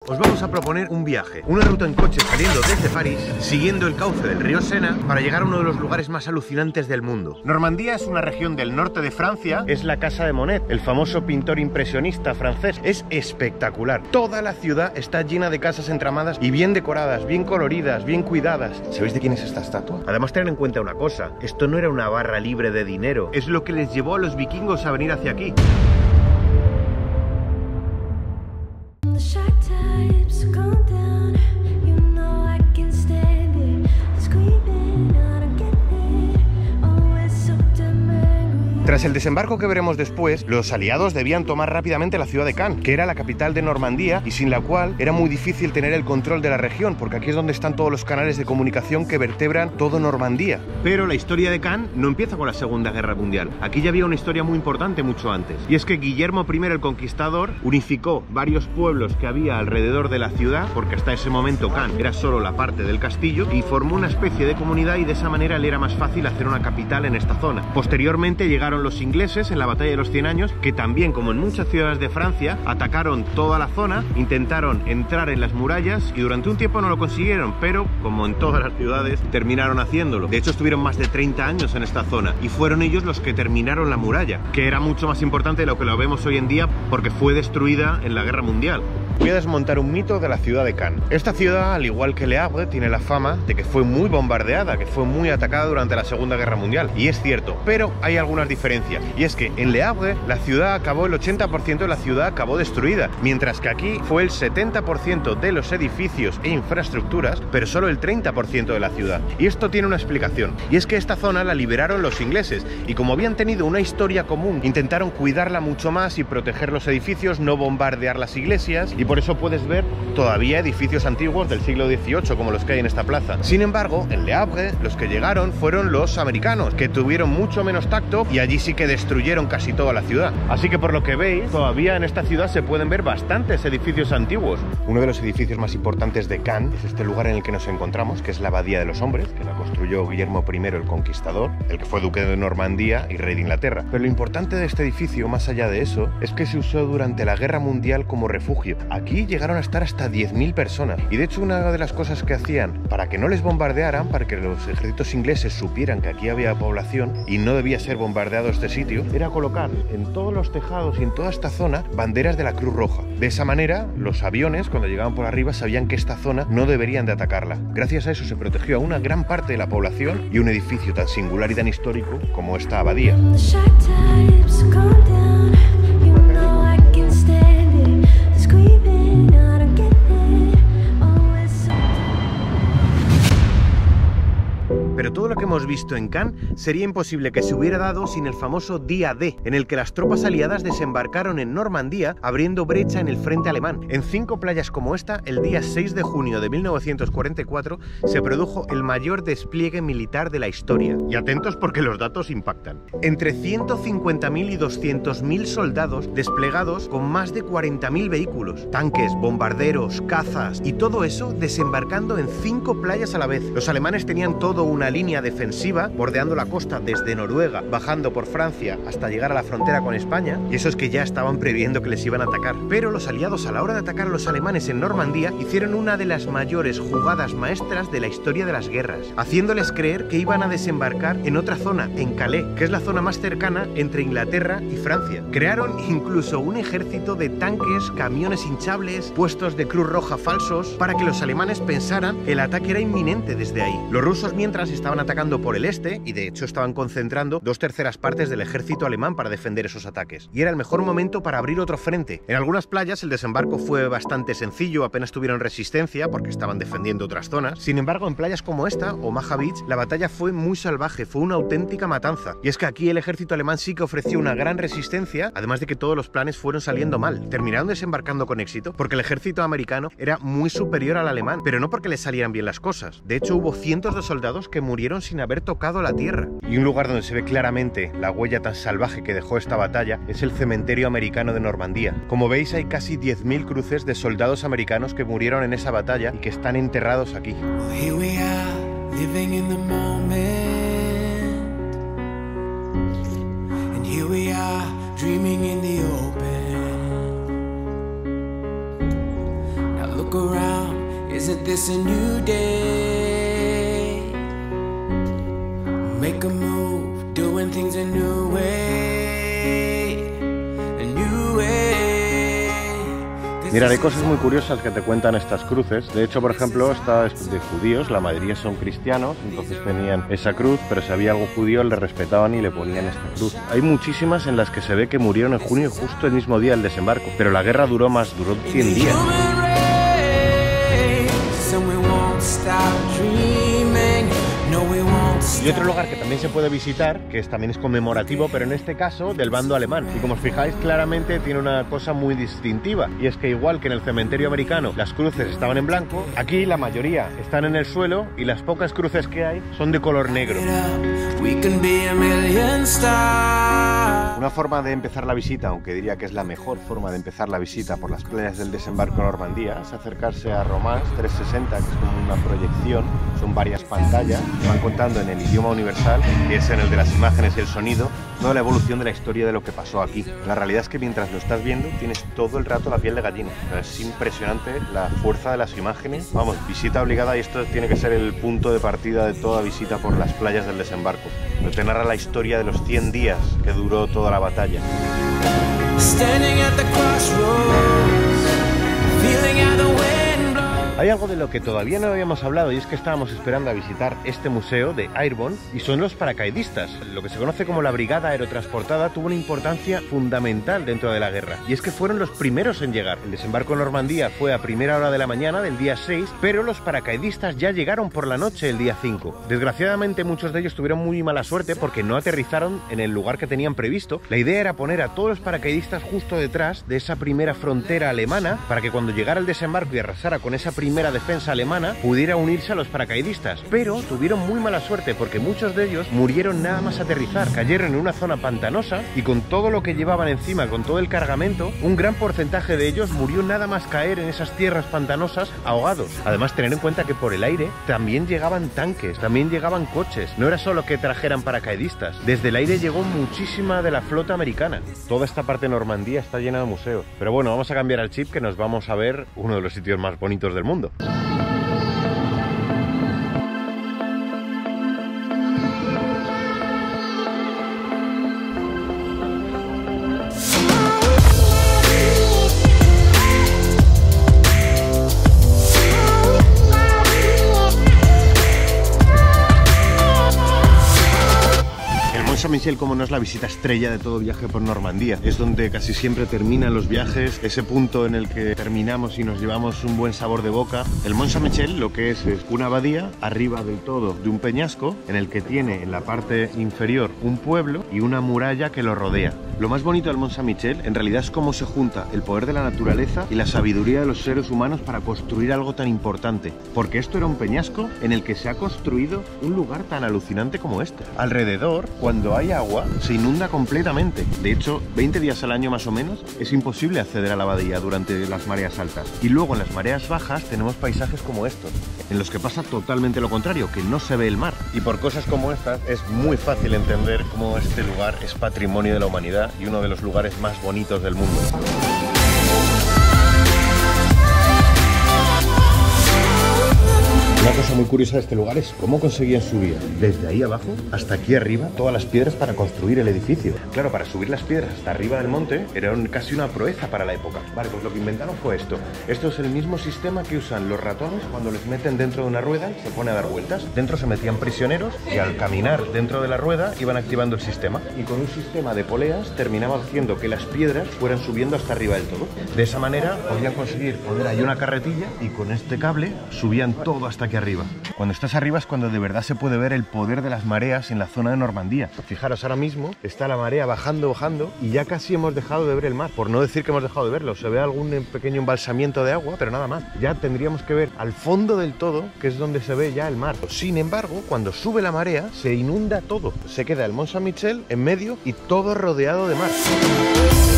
os vamos a proponer un viaje, una ruta en coche saliendo desde París, siguiendo el cauce del río Sena, para llegar a uno de los lugares más alucinantes del mundo. Normandía es una región del norte de Francia, es la casa de Monet, el famoso pintor impresionista francés. Es espectacular. Toda la ciudad está llena de casas entramadas y bien decoradas, bien coloridas, bien cuidadas. ¿Sabéis de quién es esta estatua? Además, tened en cuenta una cosa, esto no era una barra libre de dinero, es lo que les llevó a los vikingos a venir hacia aquí. Tras el desembarco que veremos después, los aliados debían tomar rápidamente la ciudad de Caen, que era la capital de Normandía y sin la cual era muy difícil tener el control de la región, porque aquí es donde están todos los canales de comunicación que vertebran todo Normandía. Pero la historia de Caen no empieza con la Segunda Guerra Mundial. Aquí ya había una historia muy importante mucho antes, y es que Guillermo I el Conquistador unificó varios pueblos que había alrededor de la ciudad, porque hasta ese momento Caen era solo la parte del castillo, y formó una especie de comunidad, y de esa manera le era más fácil hacer una capital en esta zona. Posteriormente llegaron los ingleses en la batalla de los 100 años, que también, como en muchas ciudades de Francia, atacaron toda la zona, intentaron entrar en las murallas y durante un tiempo no lo consiguieron, pero como en todas las ciudades terminaron haciéndolo. De hecho, estuvieron más de 30 años en esta zona y fueron ellos los que terminaron la muralla, que era mucho más importante de lo que lo vemos hoy en día porque fue destruida en la Guerra Mundial. Voy a desmontar un mito de la ciudad de Caen. Esta ciudad, al igual que Le Havre, tiene la fama de que fue muy bombardeada, que fue muy atacada durante la Segunda Guerra Mundial. Y es cierto, pero hay algunas diferencias. Y es que en Le Havre la ciudad acabó, el 80% de la ciudad acabó destruida, mientras que aquí fue el 70% de los edificios e infraestructuras, pero solo el 30% de la ciudad. Y esto tiene una explicación. Y es que esta zona la liberaron los ingleses, y como habían tenido una historia común, intentaron cuidarla mucho más y proteger los edificios, no bombardear las iglesias, y por eso puedes ver todavía edificios antiguos del siglo XVIII como los que hay en esta plaza. Sin embargo, en Le Havre los que llegaron fueron los americanos, que tuvieron mucho menos tacto y allí sí que destruyeron casi toda la ciudad. Así que por lo que veis, todavía en esta ciudad se pueden ver bastantes edificios antiguos. Uno de los edificios más importantes de Caen es este lugar en el que nos encontramos, que es la Abadía de los Hombres, que la construyó Guillermo I el Conquistador, el que fue duque de Normandía y rey de Inglaterra. Pero lo importante de este edificio, más allá de eso, es que se usó durante la Guerra Mundial como refugio. Aquí llegaron a estar hasta 10.000 personas. Y de hecho, una de las cosas que hacían para que no les bombardearan, para que los ejércitos ingleses supieran que aquí había población y no debía ser bombardeado este sitio, era colocar en todos los tejados y en toda esta zona banderas de la Cruz Roja. De esa manera, los aviones, cuando llegaban por arriba, sabían que esta zona no deberían de atacarla. Gracias a eso se protegió a una gran parte de la población y un edificio tan singular y tan histórico como esta abadía. Pero todo lo que hemos visto en Caen sería imposible que se hubiera dado sin el famoso Día D, en el que las tropas aliadas desembarcaron en Normandía abriendo brecha en el frente alemán. En 5 playas como esta, el día 6 de junio de 1944 se produjo el mayor despliegue militar de la historia. Y atentos porque los datos impactan. Entre 150.000 y 200.000 soldados desplegados con más de 40.000 vehículos, tanques, bombarderos, cazas y todo eso desembarcando en 5 playas a la vez. Los alemanes tenían todo una línea defensiva bordeando la costa desde Noruega, bajando por Francia hasta llegar a la frontera con España, y eso es que ya estaban previendo que les iban a atacar. Pero los aliados, a la hora de atacar a los alemanes en Normandía, hicieron una de las mayores jugadas maestras de la historia de las guerras, haciéndoles creer que iban a desembarcar en otra zona, en Calais, que es la zona más cercana entre Inglaterra y Francia. Crearon incluso un ejército de tanques, camiones hinchables, puestos de Cruz Roja falsos, para que los alemanes pensaran que el ataque era inminente desde ahí. Los rusos, mientras, estaban atacando por el este y de hecho estaban concentrando 2/3 partes del ejército alemán para defender esos ataques. Y era el mejor momento para abrir otro frente. En algunas playas el desembarco fue bastante sencillo, apenas tuvieron resistencia porque estaban defendiendo otras zonas. Sin embargo, en playas como esta, Omaha Beach, la batalla fue muy salvaje, fue una auténtica matanza. Y es que aquí el ejército alemán sí que ofreció una gran resistencia, además de que todos los planes fueron saliendo mal. Terminaron desembarcando con éxito porque el ejército americano era muy superior al alemán, pero no porque les salieran bien las cosas. De hecho, hubo cientos de soldados que murieron sin haber tocado la tierra. Y un lugar donde se ve claramente la huella tan salvaje que dejó esta batalla es el cementerio americano de Normandía. Como veis, hay casi 10.000 cruces de soldados americanos que murieron en esa batalla y que están enterrados aquí. look around, isn't this a new day? Make a move, doing things a new way, a new way. Mira, hay cosas muy curiosas que te cuentan estas cruces. De hecho, por ejemplo, esta es de judíos, la mayoría son cristianos, entonces tenían esa cruz, pero si había algo judío le respetaban y le ponían esta cruz. Hay muchísimas en las que se ve que murieron en junio, justo el mismo día del desembarco, pero la guerra duró 100 días. Y otro lugar que también se puede visitar, que también es conmemorativo, pero en este caso del bando alemán. Y como os fijáis, claramente tiene una cosa muy distintiva. Y es que igual que en el cementerio americano las cruces estaban en blanco, aquí la mayoría están en el suelo y las pocas cruces que hay son de color negro. Una forma de empezar la visita, aunque diría que es la mejor forma de empezar la visita por las playas del desembarco en Normandía, es acercarse a Romance 360, que es como una proyección, son varias pantallas, van contando en el idioma universal, que es en el de las imágenes y el sonido, toda la evolución de la historia de lo que pasó aquí. La realidad es que mientras lo estás viendo tienes todo el rato la piel de gallina. Es impresionante la fuerza de las imágenes. Vamos, visita obligada, y esto tiene que ser el punto de partida de toda visita por las playas del desembarco. Te narra la historia de los 100 días que duró toda la batalla. Hay algo de lo que todavía no habíamos hablado, y es que estábamos esperando a visitar este museo de Airborne, y son los paracaidistas. Lo que se conoce como la Brigada Aerotransportada tuvo una importancia fundamental dentro de la guerra, y es que fueron los primeros en llegar. El desembarco en Normandía fue a primera hora de la mañana del día 6, pero los paracaidistas ya llegaron por la noche el día 5. Desgraciadamente muchos de ellos tuvieron muy mala suerte porque no aterrizaron en el lugar que tenían previsto. La idea era poner a todos los paracaidistas justo detrás de esa primera frontera alemana, para que cuando llegara el desembarco y arrasara con esa primera defensa alemana pudiera unirse a los paracaidistas, pero tuvieron muy mala suerte porque muchos de ellos murieron nada más aterrizar, cayeron en una zona pantanosa y con todo lo que llevaban encima, con todo el cargamento, un gran porcentaje de ellos murió nada más caer en esas tierras pantanosas ahogados. Además, tener en cuenta que por el aire también llegaban tanques, también llegaban coches, no era solo que trajeran paracaidistas, desde el aire llegó muchísima de la flota americana. Toda esta parte de Normandía está llena de museos, pero bueno, vamos a cambiar el chip, que nos vamos a ver uno de los sitios más bonitos del mundo. Saint-Michel, como no, es la visita estrella de todo viaje por Normandía. Es donde casi siempre terminan los viajes, ese punto en el que terminamos y nos llevamos un buen sabor de boca. El Mont Saint-Michel lo que es una abadía arriba del todo de un peñasco, en el que tiene en la parte inferior un pueblo y una muralla que lo rodea. Lo más bonito del Mont Saint-Michel en realidad es cómo se junta el poder de la naturaleza y la sabiduría de los seres humanos para construir algo tan importante, porque esto era un peñasco en el que se ha construido un lugar tan alucinante como este. Alrededor, cuando hay agua, se inunda completamente. De hecho, 20 días al año más o menos es imposible acceder a la abadía durante las mareas altas. Y luego en las mareas bajas tenemos paisajes como estos, en los que pasa totalmente lo contrario, que no se ve el mar. Y por cosas como estas es muy fácil entender cómo este lugar es patrimonio de la humanidad y uno de los lugares más bonitos del mundo. Una cosa muy curiosa de este lugar es cómo conseguían subir desde ahí abajo hasta aquí arriba todas las piedras para construir el edificio. Claro, para subir las piedras hasta arriba del monte era casi una proeza para la época. Vale, pues lo que inventaron fue esto. Esto es el mismo sistema que usan los ratones cuando les meten dentro de una rueda y se pone a dar vueltas. Dentro se metían prisioneros y al caminar dentro de la rueda iban activando el sistema. Y con un sistema de poleas terminaba haciendo que las piedras fueran subiendo hasta arriba del todo. De esa manera podían conseguir poner ahí una carretilla y con este cable subían todo hasta aquí arriba. Cuando estás arriba es cuando de verdad se puede ver el poder de las mareas en la zona de Normandía. Fijaros, ahora mismo está la marea bajando y ya casi hemos dejado de ver el mar. Por no decir que hemos dejado de verlo, se ve algún pequeño embalsamiento de agua, pero nada más. Ya tendríamos que ver al fondo del todo, que es donde se ve ya el mar. Sin embargo, cuando sube la marea, se inunda todo. Se queda el Mont Saint-Michel en medio y todo rodeado de mar.